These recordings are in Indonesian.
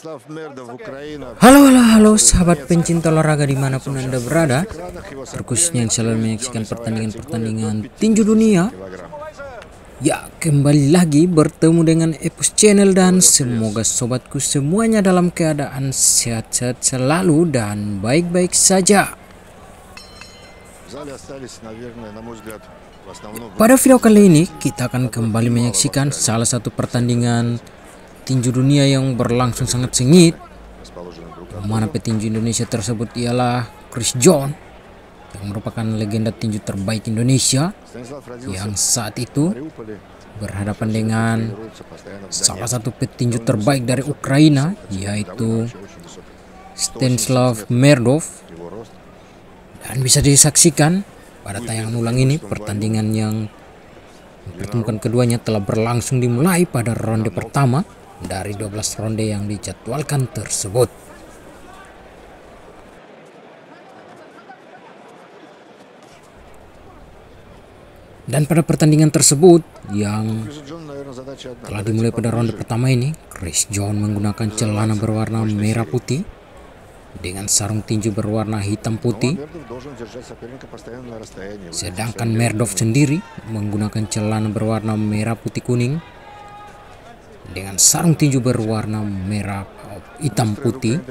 Halo sahabat pencinta olahraga dimanapun Anda berada, terkhususnya yang selalu menyaksikan pertandingan-pertandingan tinju dunia. Ya, kembali lagi bertemu dengan Epos Channel dan semoga sobatku semuanya dalam keadaan sehat-sehat selalu dan baik-baik saja. Pada video kali ini kita akan kembali menyaksikan salah satu pertandingan tinju dunia yang berlangsung sangat sengit, mana petinju Indonesia tersebut ialah Chris John yang merupakan legenda tinju terbaik Indonesia yang saat itu berhadapan dengan salah satu petinju terbaik dari Ukraina, yaitu Stanislav Merdov. Dan bisa disaksikan pada tayangan ulang ini, pertandingan yang mempertemukan keduanya telah berlangsung dimulai pada ronde pertama dari 12 ronde yang dijadwalkan tersebut. Dan pada pertandingan tersebut yang telah dimulai pada ronde pertama ini, Chris John menggunakan celana berwarna merah putih dengan sarung tinju berwarna hitam putih, sedangkan Merdov sendiri menggunakan celana berwarna merah putih kuning dengan sarung tinju berwarna merah hitam putih.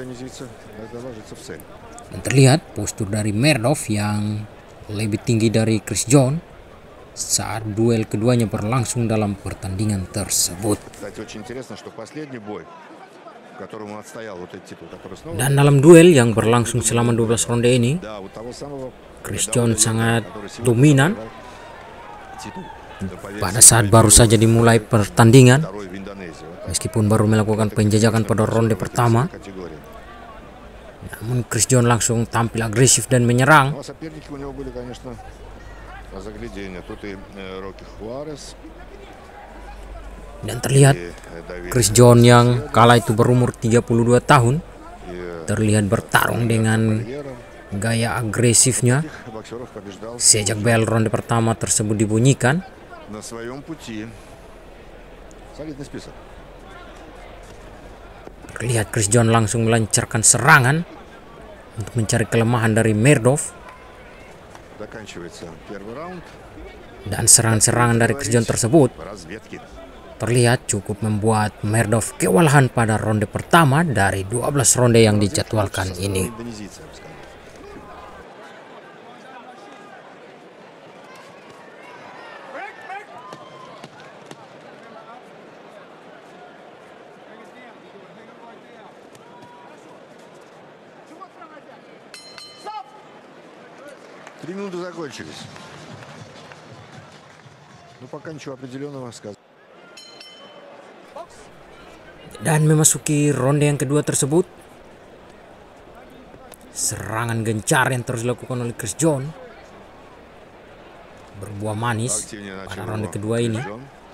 Dan terlihat postur dari Merdov yang lebih tinggi dari Chris John saat duel keduanya berlangsung dalam pertandingan tersebut. Dan dalam duel yang berlangsung selama 12 ronde ini, Chris John sangat dominan. Pada saat baru saja dimulai pertandingan, meskipun baru melakukan penjajakan pada ronde pertama, namun Chris John langsung tampil agresif dan menyerang. Dan terlihat Chris John yang kala itu berumur 32 tahun terlihat bertarung dengan gaya agresifnya sejak bel ronde pertama tersebut dibunyikan. Terlihat Chris John langsung melancarkan serangan untuk mencari kelemahan dari Merdov. Dan serangan-serangan dari Chris John tersebut terlihat cukup membuat Merdov kewalahan pada ronde pertama dari 12 ronde yang dijadwalkan ini. Dan memasuki ronde yang kedua tersebut, serangan gencar yang terus dilakukan oleh Chris John berbuah manis pada ronde kedua ini,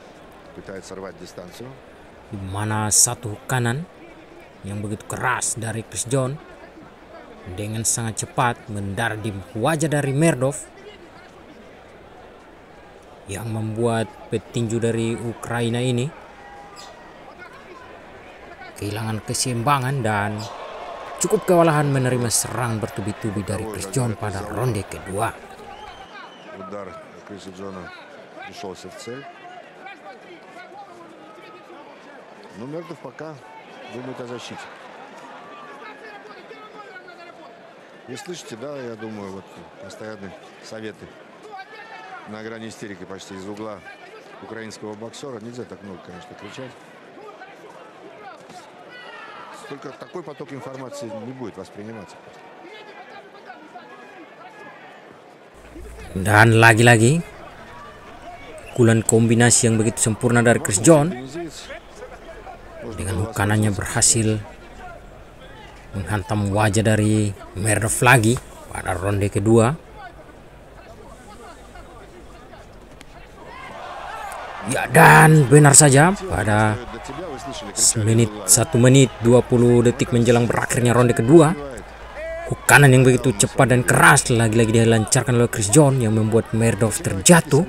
di mana satu kanan yang begitu keras dari Chris John dengan sangat cepat mendarat di wajah dari Merdov yang membuat petinju dari Ukraina ini kehilangan keseimbangan dan cukup kewalahan menerima serang bertubi-tubi dari Chris John pada ronde kedua. Вы слышите, да, я думаю, вот постоянные советы на грани истерики почти из угла украинского боксера. Нельзя так много, конечно, кричать. Только такой поток информации не будет восприниматься. Dan lagi-lagi pukulan kombinasi yang begitu sempurna dari Chris John dengan kanannya berhasil menghantam wajah dari Merdov lagi pada ronde kedua. Ya, dan benar saja pada 1 menit 20 detik menjelang berakhirnya ronde kedua, hook kanan yang begitu cepat dan keras lagi-lagi dilancarkan oleh Chris John yang membuat Merdov terjatuh,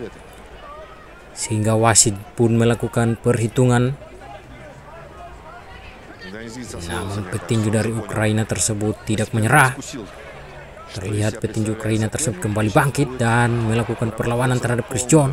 sehingga wasit pun melakukan perhitungan Namun petinju dari Ukraina tersebut tidak menyerah. Terlihat petinju Ukraina tersebut kembali bangkit dan melakukan perlawanan terhadap Chris John.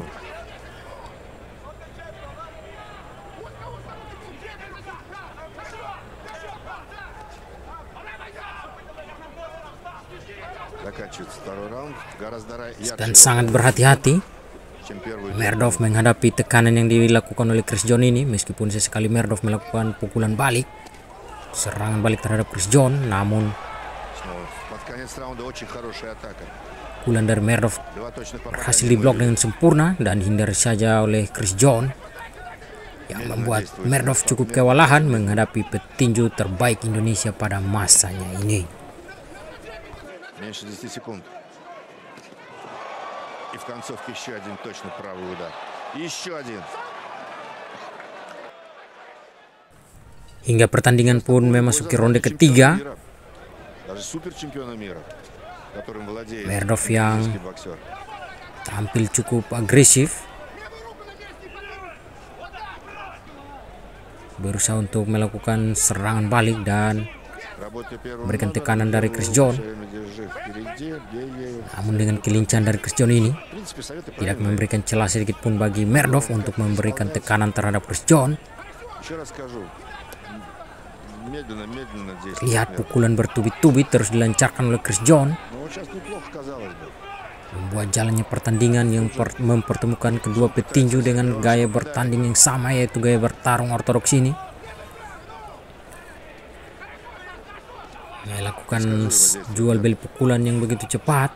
Dan sangat berhati-hati Merdov menghadapi tekanan yang dilakukan oleh Chris John ini. Meskipun sesekali Merdov melakukan pukulan balik, serangan balik terhadap Chris John, namun pukulan dari Merdov berhasil diblok dengan sempurna dan dihindari saja oleh Chris John, yang membuat Merdov cukup kewalahan menghadapi petinju terbaik Indonesia pada masanya ini. И в концовке еще один точно правый удар. Еще один. Hingga pertandingan pun memasuki ronde ketiga. Merdov yang tampil cukup agresif, berusaha untuk melakukan serangan balik dan memberikan tekanan dari Chris John. Namun dengan kelincahan dari Chris John ini tidak memberikan celah sedikit pun bagi Merdov untuk memberikan tekanan terhadap Chris John. Lihat pukulan bertubi-tubi terus dilancarkan oleh Chris John, membuat jalannya pertandingan yang mempertemukan kedua petinju dengan gaya bertanding yang sama, yaitu gaya bertarung ortodoks ini. Melakukan jual beli pukulan yang begitu cepat.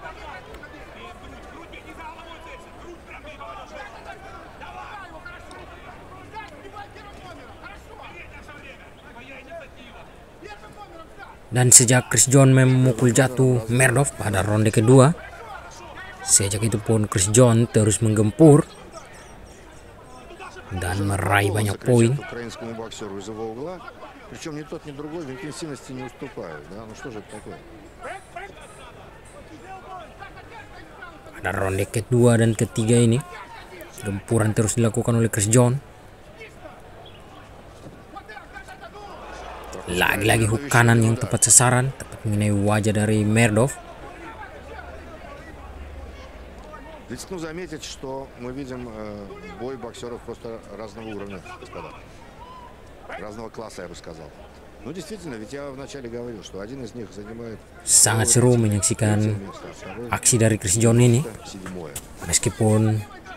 Dan sejak Chris John memukul jatuh Merdov pada ronde kedua, sejak itu pun Chris John terus menggempur dan meraih banyak poin. Причем ни тот, ни другой в интенсивности не уступают. Да? Ну что же это такое? Pada ronde kedua dan ketiga ini, gempuran terus dilakukan oleh Chris John. Lagi-lagi hook kanan yang tepat sasaran, tepat mengenai wajah dari Merdov. Здесь нужно заметить, что мы видим бой боксеров просто разного уровня, господа. Разного класса, я бы сказал. Ну действительно, ведь я вначале говорил, что один из них занимает. Sangat seru menyaksikan aksi dari Chris John ini. Meskipun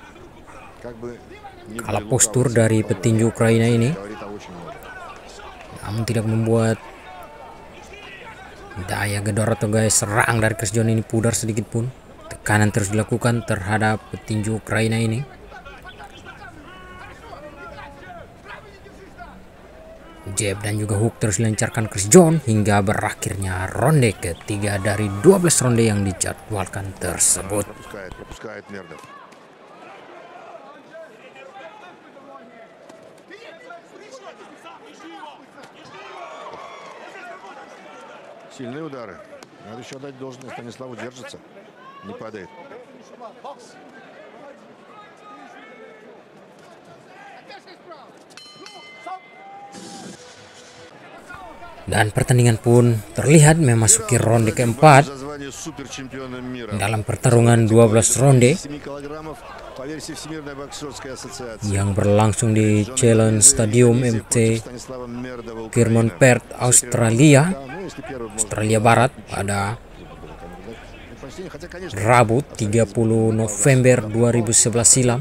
kalah postur dari petinju Ukraina ini, namun tidak membuat daya gedor atau gaya serang dari Chris John ini pudar sedikit pun. Tekanan terus dilakukan terhadap petinju Ukraina ini. Jab dan juga hook terus dilancarkan Chris John hingga berakhirnya ronde ketiga dari 12 ronde yang dijadwalkan tersebut. Сильные удары. Надо еще отдать должное Станиславу, держится, не падает. Dan pertandingan pun terlihat memasuki ronde keempat. Dalam pertarungan 12 ronde yang berlangsung di Challenge Stadium MT Kirmon Perth, Australia Barat pada Rabu 30 November 2011 silam.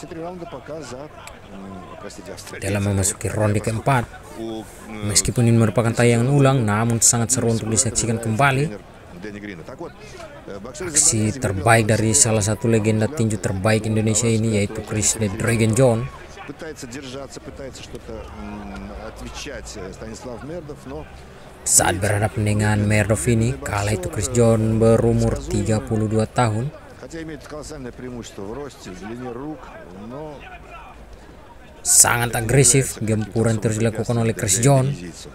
Dalam memasuki ronde keempat, meskipun ini merupakan tayangan ulang, namun sangat seru untuk disaksikan kembali. Aksi terbaik dari salah satu legenda tinju terbaik Indonesia ini, yaitu Chris The Dragon John. Saat berhadapan dengan Merdov ini, kala itu Chris John berumur 32 tahun. Sangat agresif, gempuran terus dilakukan oleh Chris John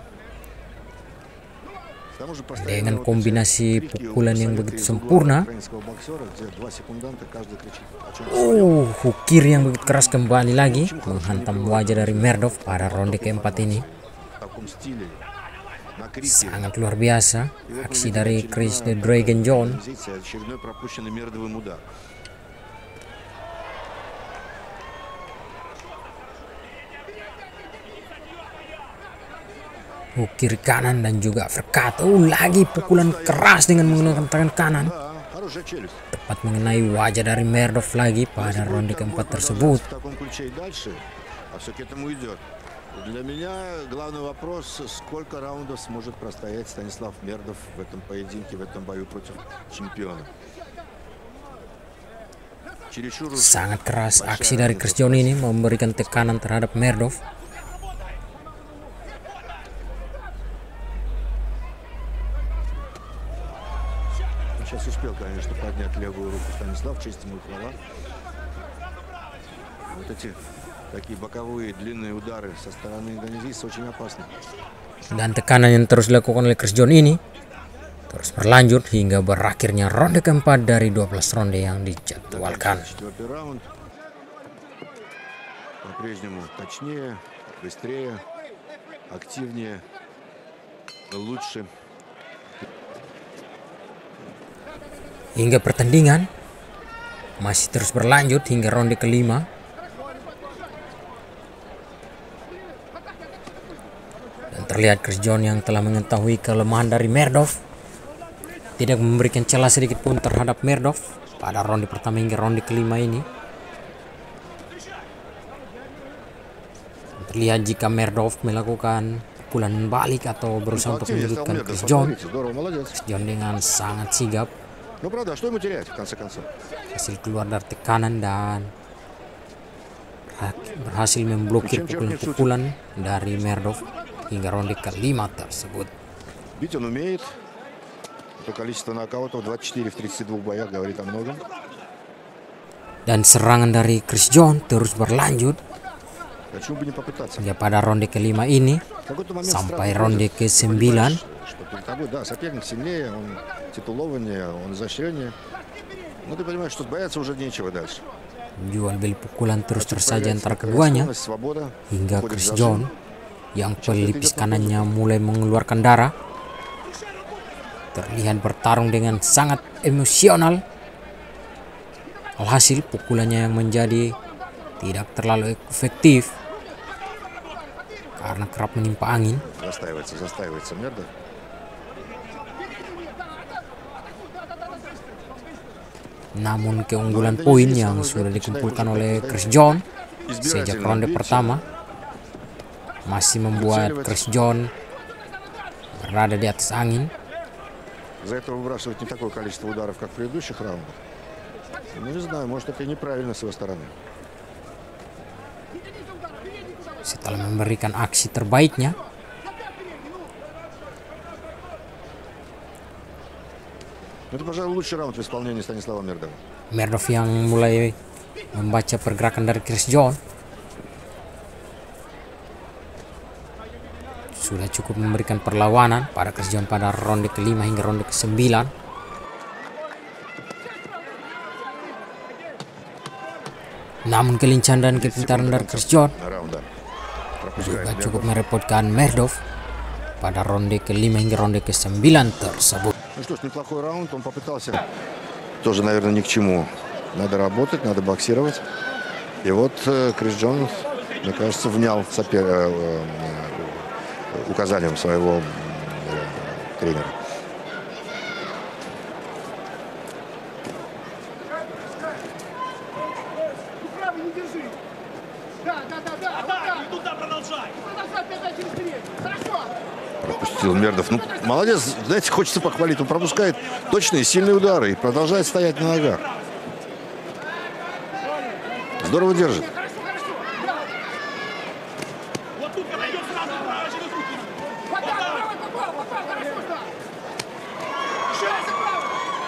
dengan kombinasi pukulan yang begitu sempurna. Hook kiri yang begitu keras kembali lagi menghantam wajah dari Merdov pada ronde keempat ini. на крики. Sangat luar biasa И вот мы aksi видим dari Chris the Dragon John. очередной пропущенный Мердовым удар. Kiri kanan dan juga uppercut. Lagi pukulan keras dengan menggunakan tangan kanan. Да, хорошая челюсть. Tepat mengenai wajah dari Merdov lagi pada ronde keempat tersebut. В таком ключе и дальше, а все к этому идет. Для меня главный вопрос, сколько раундов сможет простоять Станислав Мердов в этом поединке, в этом бою против чемпиона. Чересчур уж Sangat keras aksi dari Chris John ini memberikan tekanan terhadap Merdov. Сейчас успел, конечно, поднять левую руку Станислав, честь ему и хвала. Вот эти такие боковые длинные удары со стороны индонезийца очень опасны. Dan tekanan yang terus dilakukan oleh Chris John ini terus berlanjut hingga berakhirnya ronde keempat dari 12 ronde yang dijadwalkan. Четвертый раунд. По-прежнему точнее, быстрее, активнее, лучше. Hingga pertandingan masih terus berlanjut hingga ronde kelima. Dan terlihat Chris John yang telah mengetahui kelemahan dari Merdov tidak memberikan celah sedikit pun terhadap Merdov pada ronde pertama hingga ronde kelima ini. Terlihat jika Merdov melakukan pukulan balik atau berusaha untuk menyudutkan Chris John. Chris John dengan sangat sigap Ну, правда, что ему терять, в конце концов? hasil keluar dari tekanan dan berhasil memblokir pukulan-pukulan dari Merdov hingga ronde kelima tersebut. Бить он умеет. Это количество нокаутов 24 в 32 боях говорит о многом. Dan serangan dari Chris John terus berlanjut Почему бы не попытаться? hingga pada ronde kelima ini В какой-то момент sampai сразу ronde видишь, ke-9. понимаешь, что перед тобой, да, соперник сильнее, он титулованнее, он изощреннее. Но ты понимаешь, что бояться уже нечего дальше. Jual beli pukulan terus saja antara keduanya Свобода, hingga уходит Chris в John зажим. yang pelipis kanannya mulai mengeluarkan darah terlihat bertarung dengan sangat emosional. Alhasil pukulannya yang menjadi tidak terlalu efektif karena kerap menimpa angin. Застаивается Мердов. Namun keunggulan poin yang sudah dikumpulkan oleh Chris John sejak ronde pertama masih membuat Chris John berada di atas angin. За это выбрасывать не такое количество ударов, как в предыдущих раундах. Ну, не знаю, может, это и неправильно с его стороны. Setelah memberikan aksi terbaiknya, Это, пожалуй, лучший раунд в исполнении Станислава Мердова. Merdov yang mulai membaca pergerakan dari Chris John sudah cukup memberikan perlawanan pada Chris John pada ronde kelima hingga ronde ke-9. Namun kelincahan dan kepintaran dari Chris John На раунда. juga Пропускает cukup Мердов. merepotkan Merdov pada ronde kelima hingga ronde ke-9 tersebut. Ну что ж, неплохой раунд, он попытался. Тоже, наверное, ни к чему. Надо работать, надо боксировать. И вот Крис Джон, мне кажется, внял указанием своего тренера. Правый не держи. Да. И туда продолжай. Продолжай, передай через передний. Хорошо. Пропустил Мердов. Ну, молодец, знаете, хочется похвалить. Он пропускает точные, сильные удары и продолжает стоять на ногах. Здорово держит. Вот тут, когда идет сразу, через руки. Вот так, попал, хорошо, да. Еще раз, право.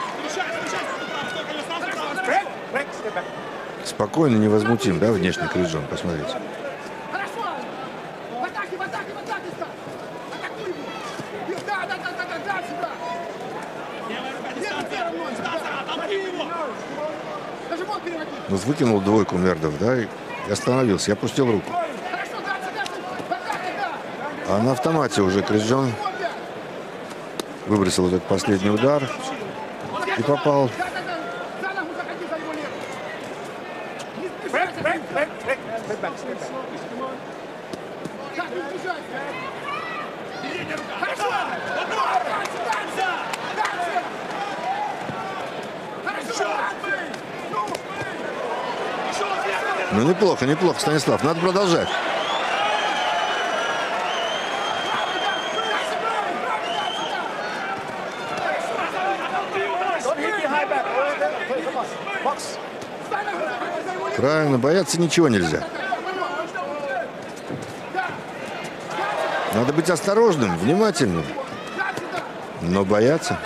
Смещайся. Спокойно, невозмутим, да, внешний Крис Джон, посмотрите. Хорошо. В атаке, стал. Атакуй его. Да, сюда. Левая рука, дистанция, отомри его. Даже вот переводи. Ну, выкинул двойку Мердов, да, и остановился. Я опустил руку. Хорошо, дальше. В атаке, да. А на автомате уже Крис Джон Выбросил этот последний удар и попал. За ногу заходи, за его левую. Так, не сбежать. Хорошо. Дальше, дальше. Дальше. Хорошо. Ну, неплохо, неплохо, Станислав. Надо продолжать. Правильно, бояться ничего нельзя. Надо быть осторожным, внимательным. Но бояться...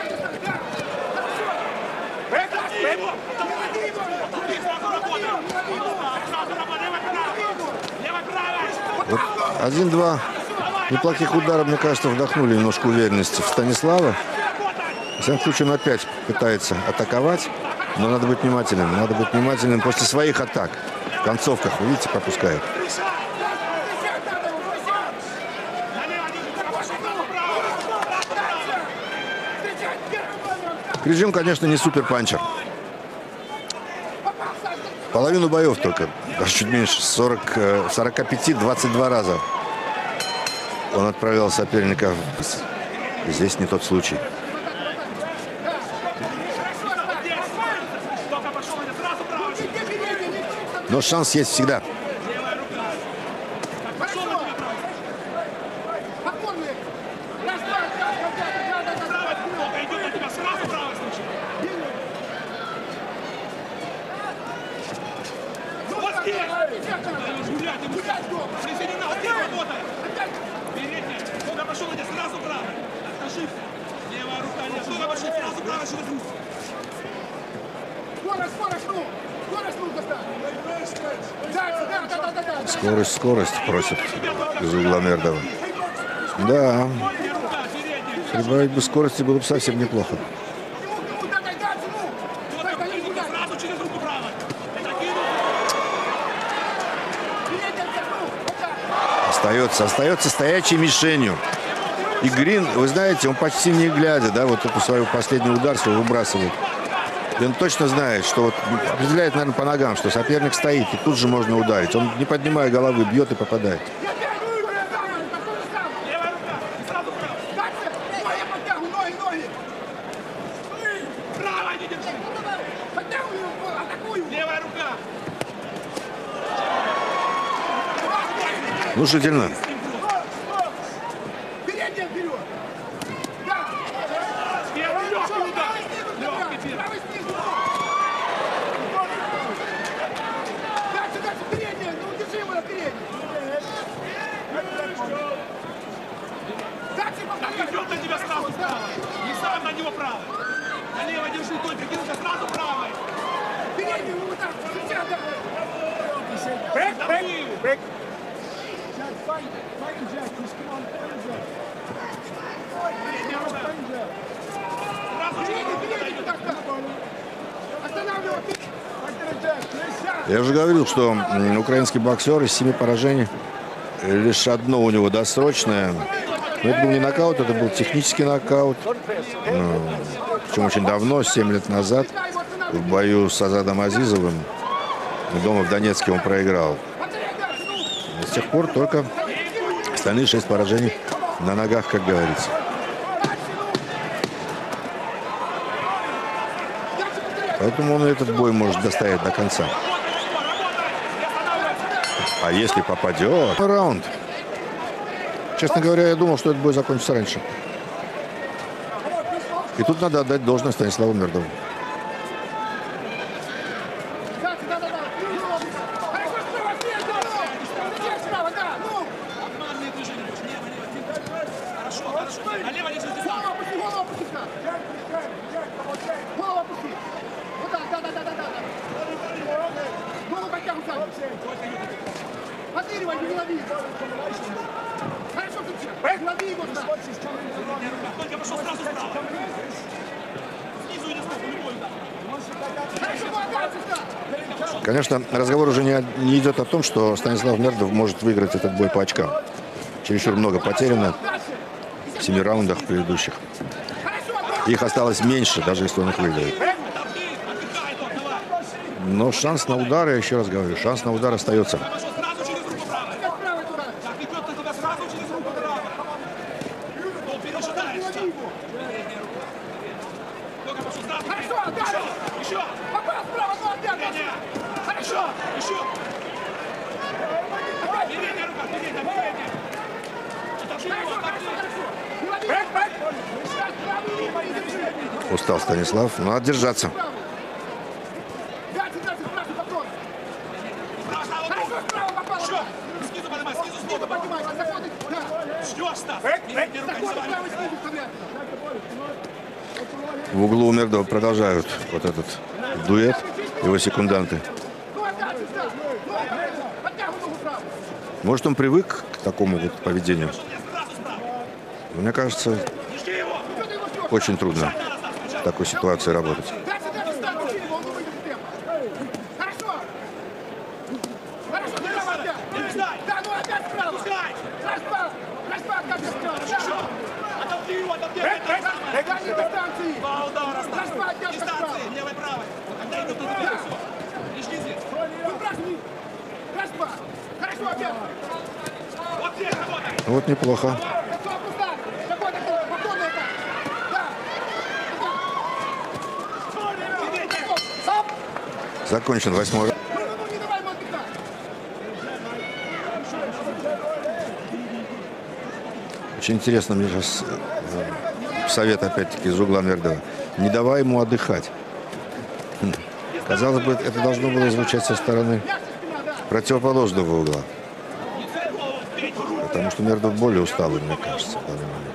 Вот 1-2 неплохих удара, мне кажется, вдохнули немножко уверенности в Станислава. В всяком случае, он опять пытается атаковать, но надо быть внимательным. Надо быть внимательным после своих атак. В концовках, вы видите, пропускает. Крижин, конечно, не супер-панчер. Половину боев только, даже чуть меньше, 45-22 раза он отправлял соперника. Здесь не тот случай. Но шанс есть всегда. Скорость просит из угла Мердова. Да. Прибавить бы скорости было бы совсем неплохо. Остается стоячей мишенью. И Грин, вы знаете, он почти не глядя, да, вот эту свою последний удар свой выбрасывает. И он точно знает, что вот определяет, наверное, по ногам, что соперник стоит, и тут же можно ударить. Он, не поднимая головы, бьет и попадает. Внушительно. Я уже говорил, что украинский боксер из 7 поражений лишь одно у него досрочное. Но это был не нокаут, это был технический нокаут. Причем очень давно, 7 лет назад, в бою с Азадом Азизовым. Дома в Донецке он проиграл. С тех пор только остальные 6 поражений на ногах, как говорится. Поэтому он этот бой может достоять до конца. А если попадет... Раунд. Честно говоря, я думал, что этот бой закончится раньше. И тут надо отдать должное Станиславу Мердову. Конечно, разговор уже не идет о том, что Станислав Мердов может выиграть этот бой по очкам. Чересчур много потеряно. 7 раундах предыдущих. Их осталось меньше, даже если он их выиграет. Но шанс на удар, я еще раз говорю, шанс на удар остается. Устал Станислав, но надо держаться. В углу у Мердова продолжают вот этот дуэт, его секунданты. Может, он привык к такому вот поведению? Мне кажется, очень трудно в такой ситуации работать. Вот неплохо. Закончен 8-й раунд. Очень интересно мне сейчас совет опять-таки из угла Мердова. Не давай ему отдыхать. Казалось бы, это должно было звучать со стороны противоположного угла. Потому что Мердов более усталый, мне кажется, в данный момент.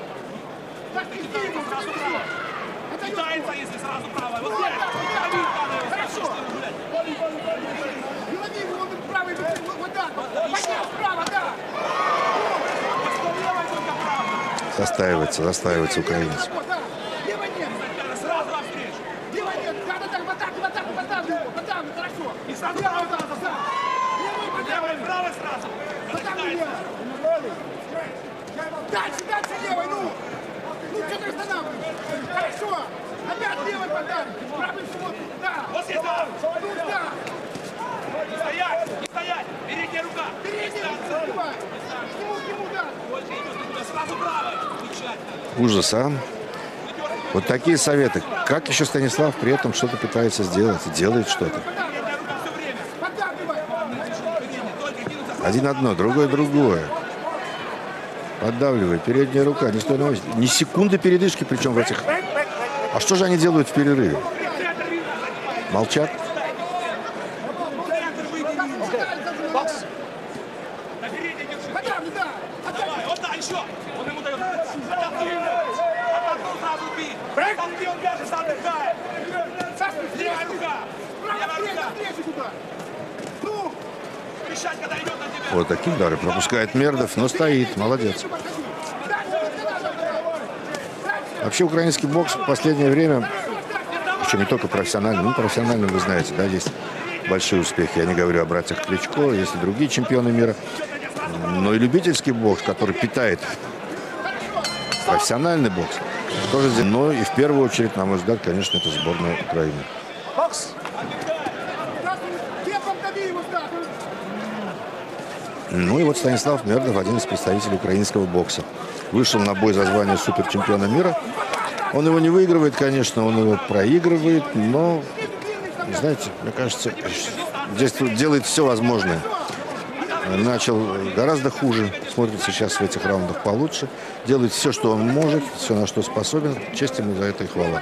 Застаивается украинец. Дальше, левой, ну! Ну, что ты останавливаешь? Хорошо! Опять левой подарок! Правый вход! Да! Вот здесь, да! Ну, да! Не стоять! Не стоять! Передняя рука! Передняя рука! К нему, да! Больше идет, сразу правой! Ужас, а? Вот такие советы. Как еще Станислав при этом что-то пытается сделать и делает что-то? Один одно, другое другое. Поддавливай, передняя рука, не стой на месте. Ни секунды передышки, причем в этих... А что же они делают в перерыве? Молчат? Вот такие удары пропускает Мердов, но стоит. Молодец. Вообще украинский бокс в последнее время, причем не только профессиональный, ну профессиональный, вы знаете, да, есть большие успехи. Я не говорю о братьях Кличко, есть и другие чемпионы мира. Но и любительский бокс, который питает профессиональный бокс, тоже здесь. Но и в первую очередь, на мой взгляд, конечно, это сборная Украины. Ну и вот Станислав Мердов, один из представителей украинского бокса. Вышел на бой за звание суперчемпиона мира. Он его не выигрывает, конечно, он его проигрывает, но, знаете, мне кажется, здесь делает все возможное. Начал гораздо хуже, смотрится сейчас в этих раундах получше. Делает все, что он может, все, на что способен. Честь ему за это и хвала.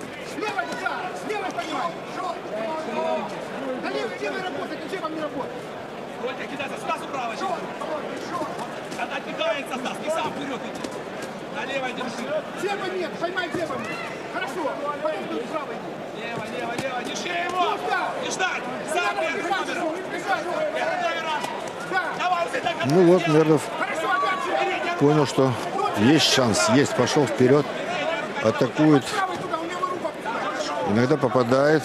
Ну вот, Мердов понял, что есть шанс, есть, пошел вперед, атакует, иногда попадает.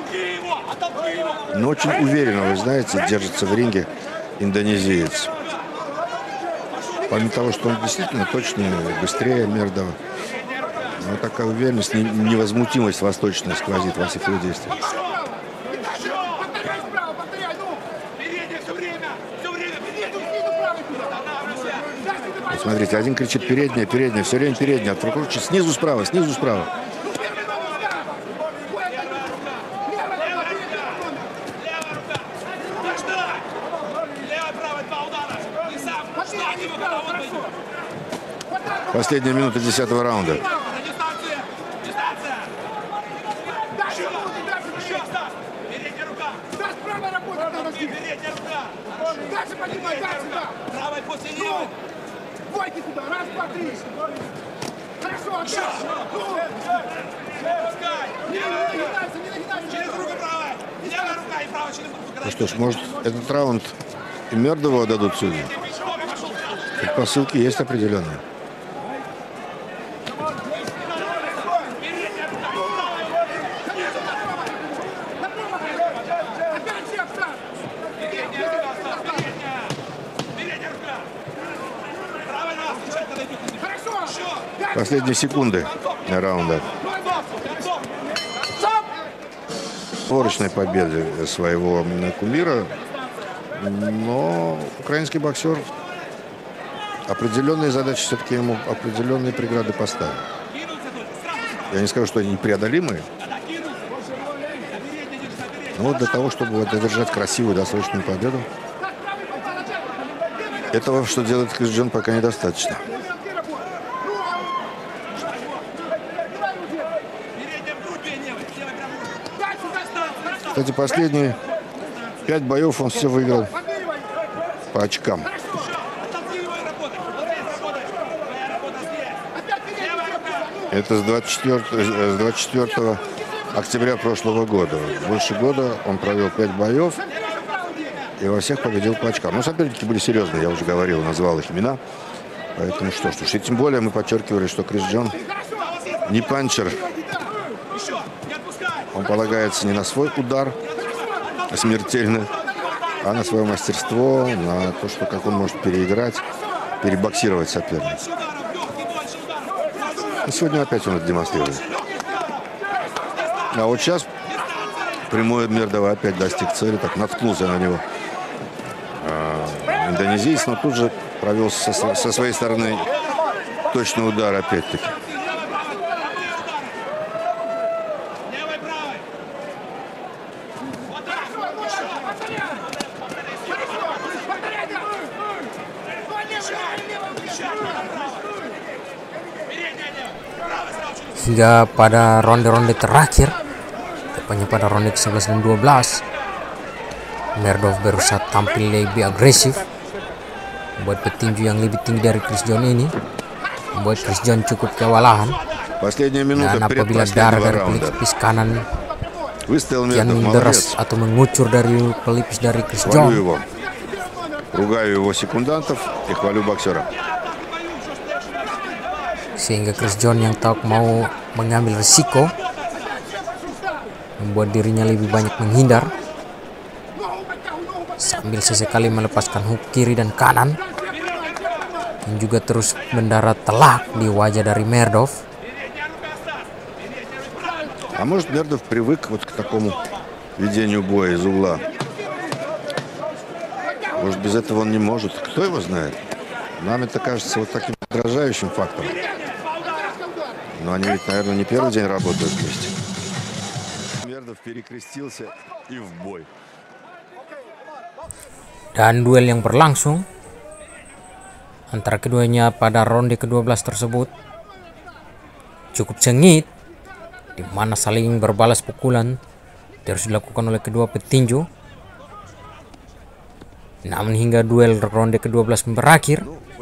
Но очень уверенно, вы знаете, держится в ринге индонезиец. Помимо того, что он действительно точнее, быстрее Мердова, но такая уверенность, невозмутимость восточная сквозит во всех его действиях. Вот смотрите, один кричит передняя, передняя, все время передняя, прокручивает снизу справа, снизу справа. Последняя минута 10-го раунда. Ну что ж, может, этот раунд и Мердову отдадут судьи? Предпосылки есть определенные. Последние секунды раунда. Сборочной победы своего кумира, но украинский боксер определенные задачи все-таки ему определенные преграды поставил. Я не скажу, что они непреодолимые, но вот для того, чтобы одержать красивую досрочную победу, этого, что делает Крис Джон, пока недостаточно. Кстати, последние 5 боев он все выиграл по очкам. Это с 24 октября прошлого года. Больше года он провел 5 боев и во всех победил по очкам. Но соперники были серьезные, я уже говорил, назвал их имена. Поэтому что ж, и тем более мы подчеркивали, что Крис Джон не панчер. Он полагается не на свой удар смертельно, а на свое мастерство, на то, что как он может переиграть, перебоксировать соперника. И сегодня опять он это демонстрирует. А вот сейчас прямой Мердова опять достиг цели, так наткнулся на него индонезиец, но тут же провел со своей стороны точный удар опять-таки. Hingga pada ronde-ronde terakhir, tepatnya pada ronde ke-11 dan 12, Merdov berusaha tampil lebih agresif, membuat petinju yang lebih tinggi dari Chris John ini, membuat Chris John cukup kewalahan. Dan apabila darah dari pelipis kanan kian menderas atau mengucur dari pelipis dari Chris John, sehingga Chris John yang tahu mau mengambil risiko, membuat dirinya lebih banyak menghindar, sambil sesekali melepaskan hook kiri dan kanan, dan juga terus mendarat telak di wajah dari Merdov. А может, Мердов привык вот к такому ведению боя из угла. Может, без этого он не может. Кто его знает? Нам это кажется вот таким раздражающим фактором. Но они ведь, наверное, не первый день работают вместе. Мердов перекрестился и в бой. Dan duel yang berlangsung antara keduanya pada ronde ke-12 tersebut cukup sengit, di mana saling berbalas pukulan terus dilakukan oleh kedua petinju. Namun hingga duel ronde ke-12 berakhir,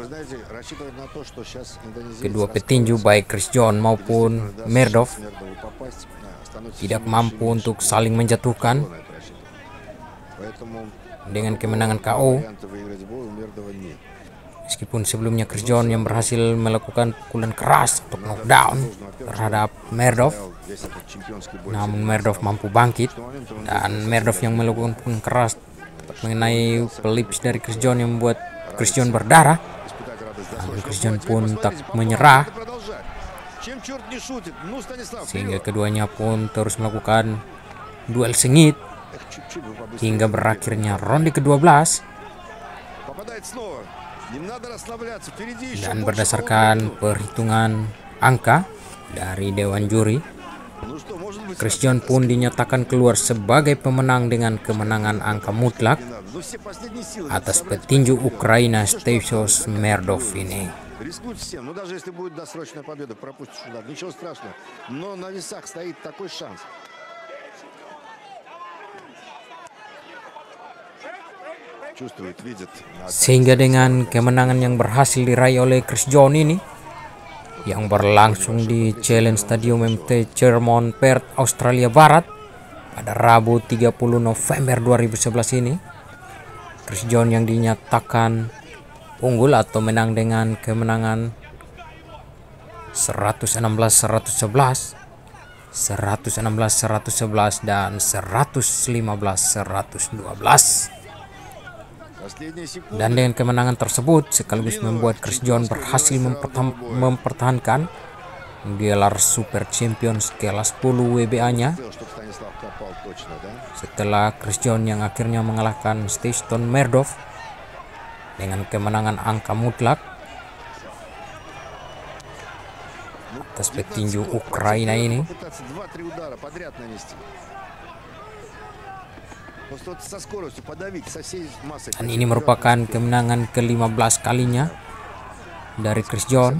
kedua petinju baik Chris John maupun Merdov tidak mampu untuk saling menjatuhkan. Dengan kemenangan KO, Meskipun sebelumnya Chris John yang berhasil melakukan pukulan keras untuk knockdown terhadap Merdov, namun Merdov mampu bangkit, dan Merdov yang melakukan pukulan keras tepat mengenai pelips dari Chris John yang membuat Chris John berdarah. Namun Chris John pun tak menyerah, sehingga keduanya pun terus melakukan duel sengit hingga berakhirnya ronde ke-12. Dan berdasarkan perhitungan angka dari Dewan Juri, Chris John pun dinyatakan keluar sebagai pemenang dengan kemenangan angka mutlak atas petinju Ukraina Staisos Merdov ini. Рискует всем, но даже если будет досрочная победа, пропустишь удар, ничего страшного. Но на весах стоит такой шанс. Чувствует, видит. Sehingga dengan kemenangan yang berhasil diraih oleh Chris John ini, yang berlangsung di Challenge Stadium MT Chermont Perth, Australia Barat pada Rabu 30 November 2011 ini, Chris John yang dinyatakan unggul atau menang dengan kemenangan 116-111, 116-111 dan 115-112. Dan dengan kemenangan tersebut sekaligus membuat Chris John berhasil mempertahankan gelar Super Champions kelas 10 WBA-nya setelah Chris John yang akhirnya mengalahkan Staisos Merdov dengan kemenangan angka mutlak atas petinju Ukraina ini. Dan ini merupakan kemenangan ke-15 kalinya dari Chris John,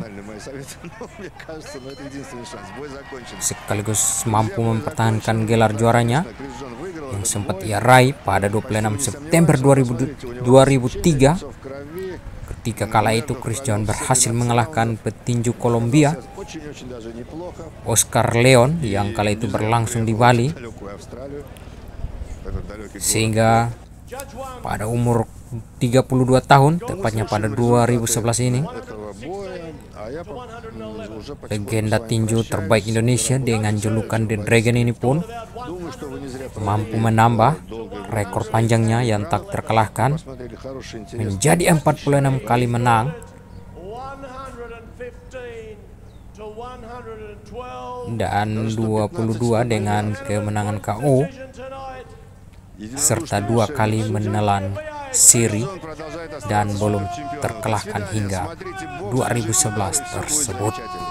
sekaligus mampu mempertahankan gelar juaranya yang sempat ia raih pada 26 September 2003 ketika kala itu Chris John berhasil mengalahkan petinju Kolombia Oscar Leon yang kala itu berlangsung di Bali, sehingga pada umur 32 tahun, tepatnya pada 2011 ini, legenda tinju terbaik Indonesia dengan julukan The Dragon ini pun mampu menambah rekor panjangnya yang tak terkalahkan menjadi 46 kali menang dan 22 dengan kemenangan KO serta 2 kali menelan seri dan belum terkalahkan hingga 2011 tersebut.